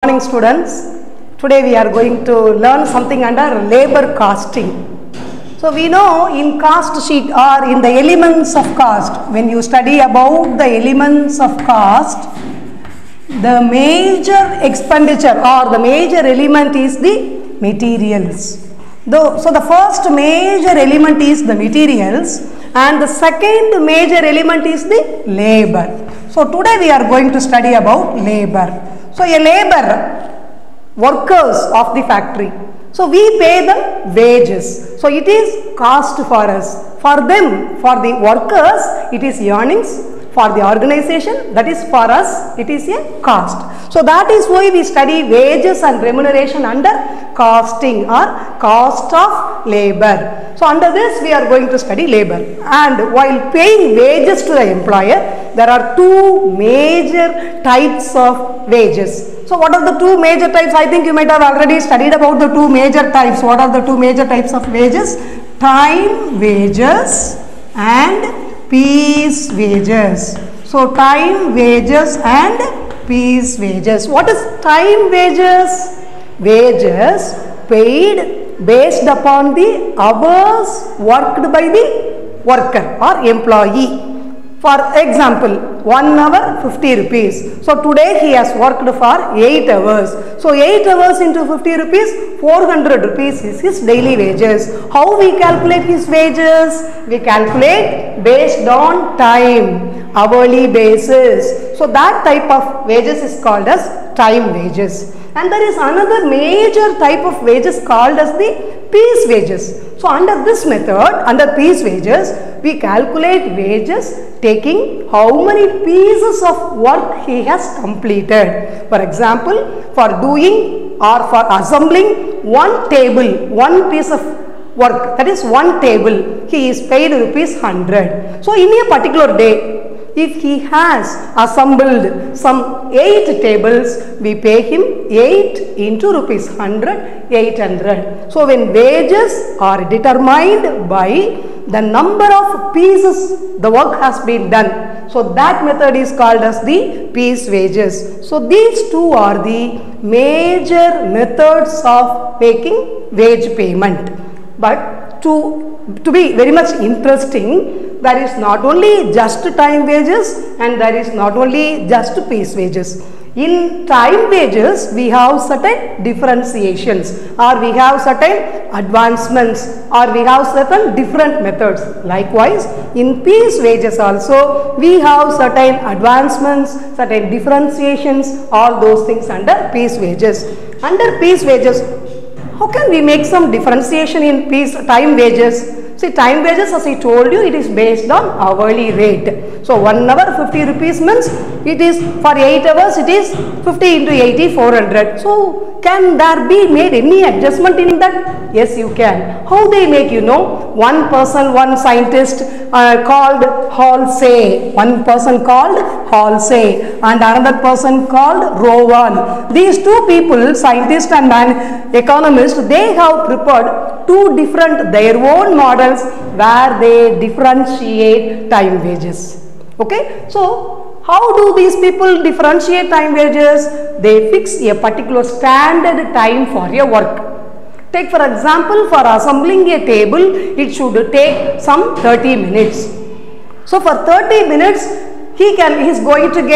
morning, students. Today we are going to learn something under labor costing. So we know in cost sheet or in the elements of cost, when you study about the elements of cost, the major expenditure or the major element is the materials. So the first major element is the materials and the second major element is the labor. So today we are going to study about labor. So a labor, workers of the factory. So we pay them wages. So it is cost for us. For them, for the workers, it is earnings. For the organization, that is for us, it is a cost. So that is why we study wages and remuneration under costing or cost of labor. So under this we are going to study labor. And while paying wages to the employer, there are two major types of wages. So what are the two major types? I think you might have already studied about the two major types. What are the two major types of wages? Time wages and piece wages. So time wages and piece wages. What is time wages? Wages paid based upon the hours worked by the worker or employee. For example, 1 hour 50 rupees. So today he has worked for 8 hours. So 8 hours into 50 rupees, 400 rupees is his daily wages. How we calculate his wages? We calculate based on time, hourly basis. So that type of wages is called as time wages. And there is another major type of wages called as the piece wages. So under this method, under piece wages, we calculate wages taking how many pieces of work he has completed. For example, for doing or for assembling one table, one piece of work, that is one table, he is paid rupees 100. So in a particular day, if he has assembled some 8 tables, we pay him 8 into rupees 100, 800. So when wages are determined by the number of pieces the work has been done, so that method is called as the piece wages. So these two are the major methods of making wage payment. But to be very much interesting, there is not only just time wages and there is not only just piece wages. In time wages, we have certain differentiations or we have certain advancements or we have certain different methods. Likewise, in piece wages also, we have certain advancements, certain differentiations, all those things under piece wages. Under piece wages, how can we make some differentiation in time wages? See, time wages, as I told you, it is based on hourly rate. So 1 hour 50 rupees means it is for 8 hours it is 50 into 80, 400. So can there be made any adjustment in that? Yes, you can. How they make, you know? One person, one scientist called Halsey, one person called Halsey and another person called Rowan. These two people, scientist and an economist, they have prepared two different their own models where they differentiate time wages. Okay, so how do these people differentiate time wages? They fix a particular standard time for a work. Take for example, for assembling a table, it should take some 30 minutes. So for 30 minutes, he is going to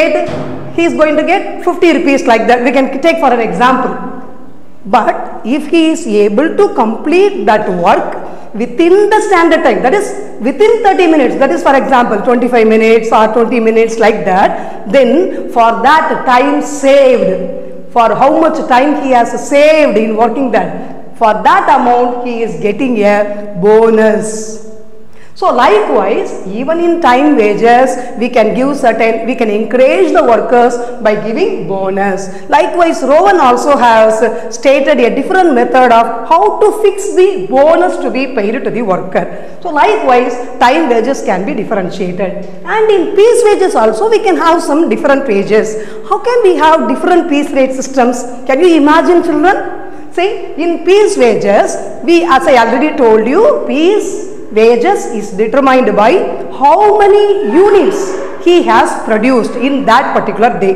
get 50 rupees like that. We can take for an example. But if he is able to complete that work within the standard time, that is within 30 minutes, that is for example 25 minutes or 20 minutes like that, then for that time saved, for how much time he has saved in working that, for that amount he is getting a bonus. So likewise, even in time wages, we can encourage the workers by giving bonus. Likewise, Rowan also has stated a different method of how to fix the bonus to be paid to the worker. So likewise, time wages can be differentiated. And in piece wages also, we can have some different wages. How can we have different piece rate systems? Can you imagine, children? See, in piece wages, as I already told you, piece wages is determined by how many units he has produced in that particular day.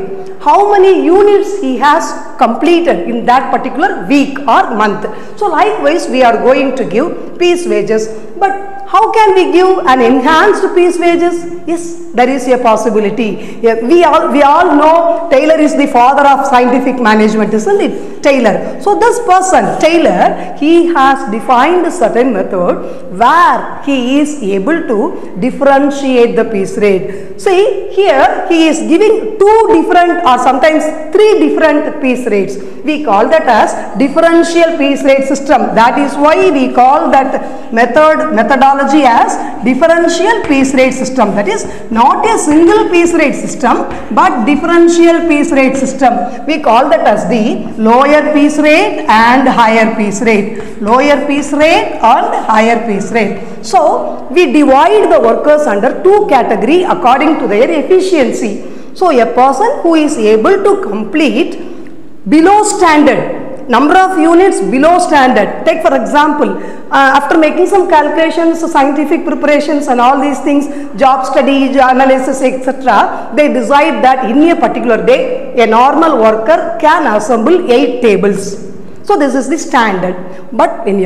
how many units he has completed in that particular week or month. So likewise we are going to give piece wages. But how can we give an enhanced piece wages? Yes, there is a possibility. Yeah, we all know Taylor is the father of scientific management, isn't it? Taylor. So this person, Taylor, he has defined a certain method where he is able to differentiate the piece rate. See, here he is giving two different or sometimes three different piece rates. We call that as differential piece rate system. That is why we call that methodology as differential piece rate system. That is not a single piece rate system but differential piece rate system. We call that as the lower piece rate and higher piece rate. Lower piece rate and higher piece rate. So we divide the workers under two categories according to their efficiency. So a person who is able to complete below standard, number of units below standard. Take for example, after making some calculations, scientific preparations and all these things, job study, analysis, etc., they decide that in a particular day, a normal worker can assemble 8 tables. So this is the standard. But when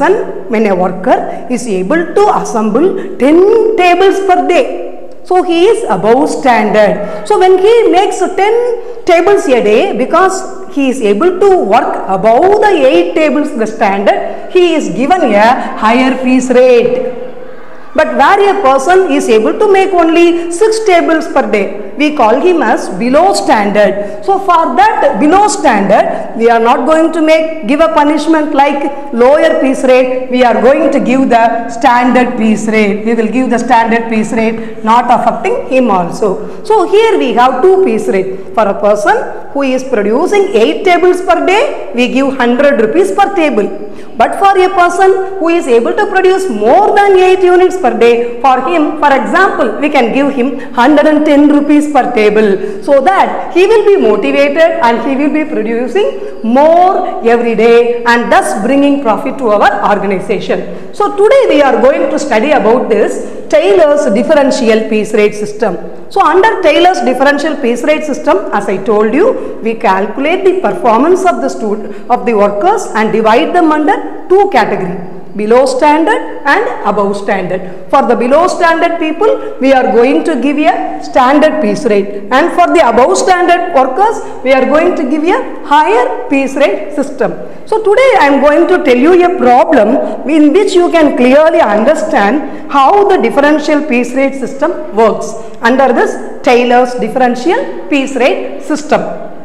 a worker is able to assemble 10 tables per day, so he is above standard. So when he makes 10 tables a day, because he is able to work above the 8 tables the standard, he is given a higher piece rate. But where a person is able to make only 6 tables per day, we call him as below standard. So for that below standard, we are not going to give a punishment like lower piece rate. We are going to give the standard piece rate. We will give the standard piece rate, not affecting him also. So here we have 2 piece rate. For a person who is producing 8 tables per day, we give 100 rupees per table. But for a person who is able to produce more than 8 units per day, for him, for example, we can give him 110 rupees per table, so that he will be motivated and he will be producing more every day and thus bringing profit to our organization. So today we are going to study about this Taylor's differential piece rate system. So under Taylor's differential piece rate system, as I told you, we calculate the performance of the workers and divide them under 2 categories. Below standard and above standard. For the below standard people, we are going to give a standard piece rate, and for the above standard workers, we are going to give a higher piece rate system. So today I am going to tell you a problem in which you can clearly understand how the differential piece rate system works under this Taylor's differential piece rate system.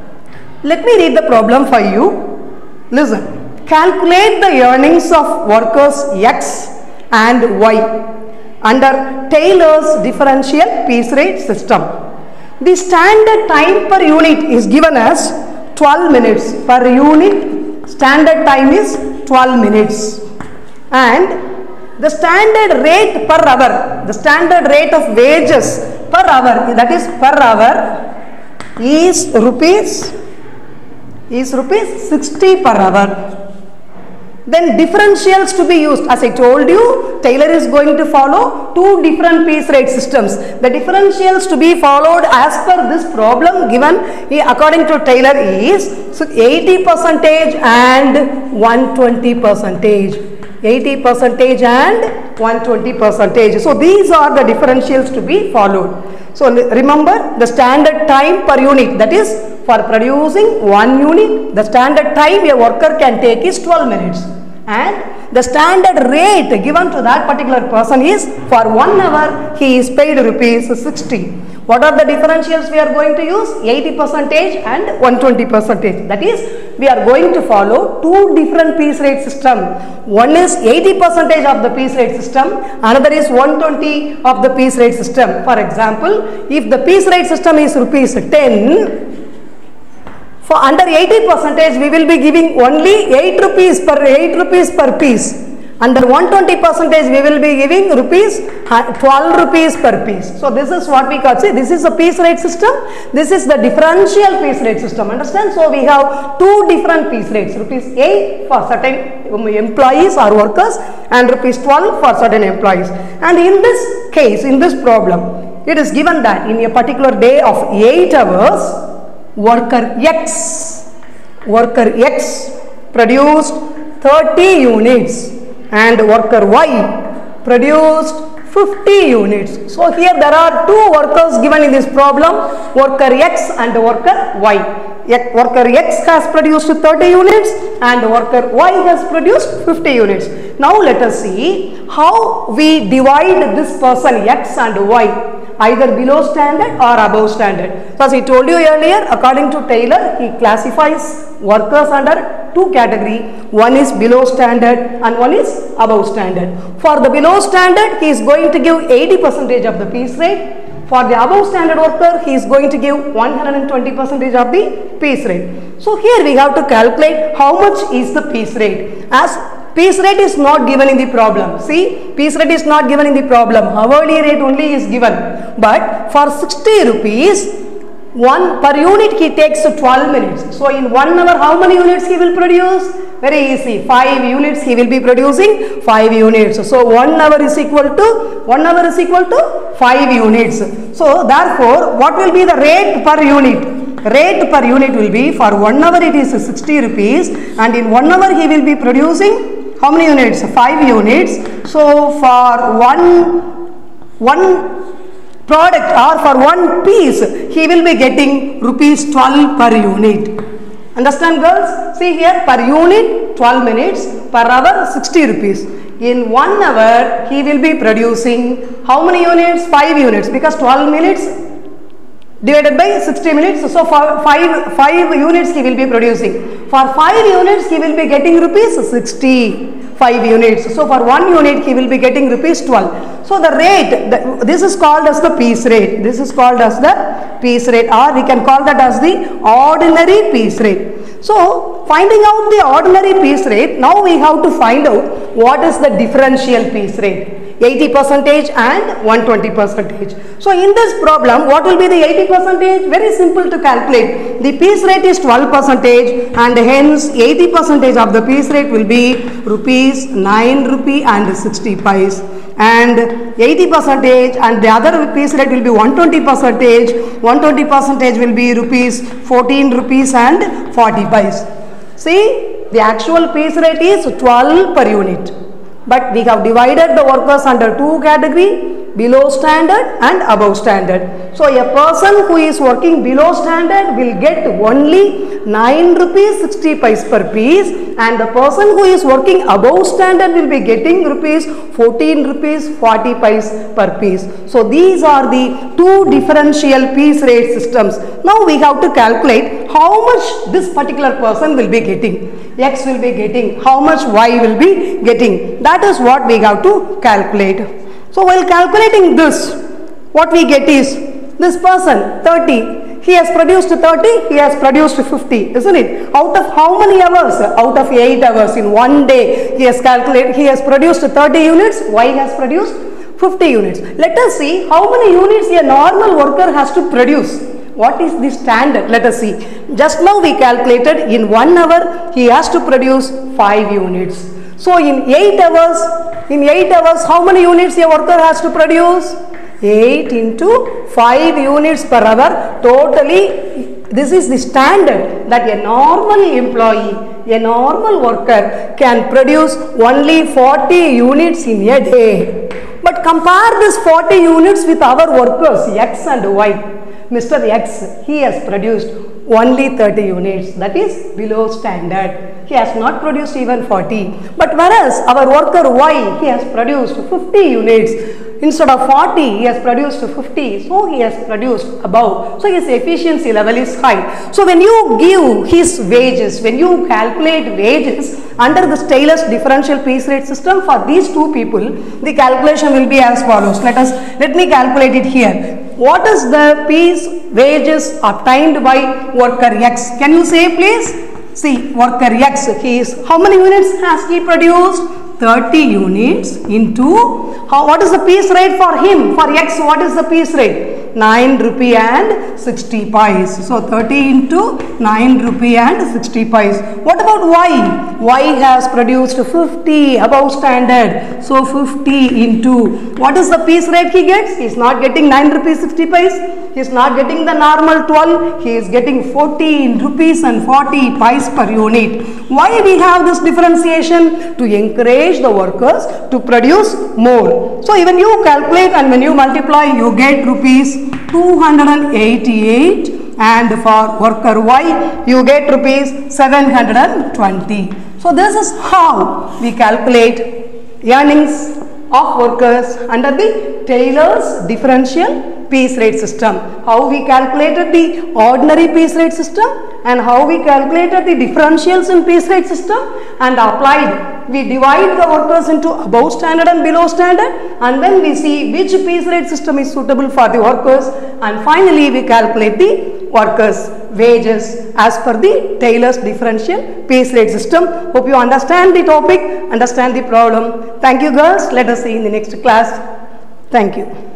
Let me read the problem for you. Listen. Calculate the earnings of workers X and Y under Taylor's differential piece rate system. The standard time per unit is given as 12 minutes per unit. Standard time is 12 minutes. And the standard rate per hour, the standard rate of wages per hour, that is per hour, is rupees 60 per hour. Then differentials to be used. As I told you, Taylor is going to follow 2 different piece rate systems. The differentials to be followed as per this problem given according to Taylor is 80% and 120%. 80% and 120%. So these are the differentials to be followed. So remember the standard time per unit, that is for producing 1 unit, the standard time a worker can take is 12 minutes. And the standard rate given to that particular person is for 1 hour he is paid rupees 60. What are the differentials we are going to use? 80% and 120%. That is, we are going to follow 2 different piece rate system. One is 80% of the piece rate system, another is 120 of the piece rate system. For example, if the piece rate system is rupees 10, for under 80% we will be giving only 8 rupees per piece. Under 120% we will be giving 12 rupees per piece. So this is what we call, see, this is a piece rate system, this is the differential piece rate system, understand? So we have 2 different piece rates, rupees 8 for certain employees or workers and rupees 12 for certain employees. And in this case, in this problem, it is given that in a particular day of 8 hours, worker X produced 30 units and worker Y produced 50 units. So here there are two workers given in this problem, worker X and worker Y. Worker X has produced 30 units and worker Y has produced 50 units. Now let us see how we divide this person X and Y, either below standard or above standard. So as I told you earlier, according to Taylor, he classifies workers under two categories. One is below standard and one is above standard. For the below standard, he is going to give 80% of the piece rate. For the above standard worker, he is going to give 120% of the piece rate. So here we have to calculate how much is the piece rate. As piece rate is not given in the problem. See, piece rate is not given in the problem. Hourly rate only is given. But for 60 rupees, per unit he takes 12 minutes. So in 1 hour, how many units he will produce? Very easy. 5 units he will be producing 5 units. So 1 hour is equal to 5 units. So therefore, what will be the rate per unit? Rate per unit will be, for 1 hour it is 60 rupees and in 1 hour he will be producing how many units? 5 units. So for one product or for one piece he will be getting rupees 12 per unit. Understand girls? See here, per unit 12 minutes, per hour 60 rupees. In 1 hour he will be producing how many units? 5 units, because 12 minutes divided by 60 minutes. So for 5 units he will be producing. For 5 units he will be getting rupees 60. 5 units. So for 1 unit he will be getting rupees 12. So the rate, this is called as the piece rate. This is called as the piece rate, or we can call that as the ordinary piece rate. So finding out the ordinary piece rate, now we have to find out what is the differential piece rate. 80% and 120%. So in this problem, what will be the 80%? Very simple to calculate. The piece rate is 12% and hence 80% of the piece rate will be rupees 9 rupee and 60 pice. And 80% and the other piece rate will be 120%. 120% will be rupees 14 rupees and 40 pice. See, the actual piece rate is 12 per unit. But we have divided the workers under two categories, below standard and above standard. So a person who is working below standard will get only 9 rupees 60 paise per piece, and the person who is working above standard will be getting rupees 14 rupees 40 paise per piece. So these are the two differential piece rate systems. Now we have to calculate how much this particular person will be getting. X will be getting, how much Y will be getting. That is what we have to calculate. So while calculating this, what we get is this person 30, he has produced 30, he has produced 50, isn't it? Out of how many hours? Out of 8 hours in one day he has calculated, he has produced 30 units, Y has produced 50 units. Let us see how many units a normal worker has to produce. What is the standard? Let us see. Just now we calculated in 1 hour he has to produce 5 units. So in 8 hours, how many units a worker has to produce? 8 into 5 units per hour. Totally, this is the standard that a normal employee, a normal worker can produce only 40 units in a day. But compare this 40 units with our workers X and Y. Mr. X, he has produced only 30 units, that is below standard. He has not produced even 40. But whereas our worker Y, he has produced 50 units. Instead of 40, he has produced 50. So he has produced above. So his efficiency level is high. So when you give his wages, when you calculate wages under the Taylor's differential piece rate system for these two people, the calculation will be as follows. Let me calculate it here. What is the piece wages obtained by worker X? Can you say please? See, worker X, how many units has he produced? 30 units into, what is the piece rate for him? For X, what is the piece rate? 9 rupee and 60 pies. So 30 into 9 rupee and 60 pies. What about Y? Y has produced 50 above standard. So 50 into, what is the piece rate he gets? He is not getting 9 rupees 60 pies. He is not getting the normal 12. He is getting 14 rupees and 40 pies per unit. Why we have this differentiation? To encourage the workers to produce more. So even you calculate and when you multiply, you get rupees 288, and for worker Y you get rupees 720. So this is how we calculate earnings of workers under the Taylor's differential piece rate system. How we calculated the ordinary piece rate system and how we calculated the differentials in piece rate system and applied. We divide the workers into above standard and below standard, and then we see which piece rate system is suitable for the workers, and finally we calculate the workers' wages as per the Taylor's differential piece rate system. Hope you understand the topic, understand the problem. Thank you girls. Let us see in the next class. Thank you.